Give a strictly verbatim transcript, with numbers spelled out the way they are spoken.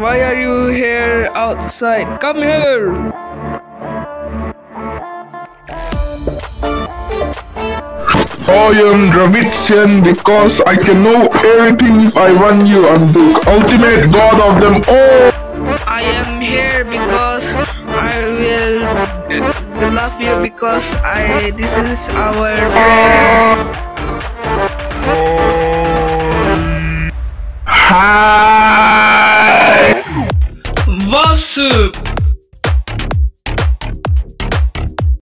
Why are you here outside? Come here! I am Dravidian because I can know everything if I run you. I'm the ultimate god of them all. I am here because I will love you because I this is our friend. Hi. What's up?